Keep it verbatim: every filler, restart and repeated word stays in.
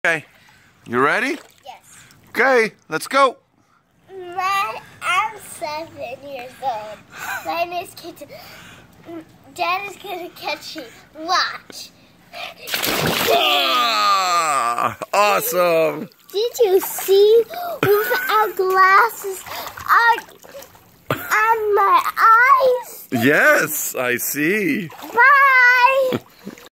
Okay, you ready? Yes. Okay, let's go. My, I'm seven years old. My name is Katelyn. Dad is gonna catch me. Watch. Ah, awesome. Did you see without glasses on, on my eyes? Yes, I see. Bye.